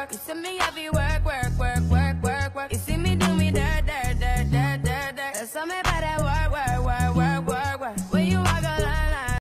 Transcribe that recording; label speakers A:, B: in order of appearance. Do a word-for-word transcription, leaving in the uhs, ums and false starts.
A: work. You see me heavy work, work, work, work, work, work. You see me do me dirt, dirt, dirt, dirt, dirt, dirt. Tell me about that work, work, work, work, work, work. When you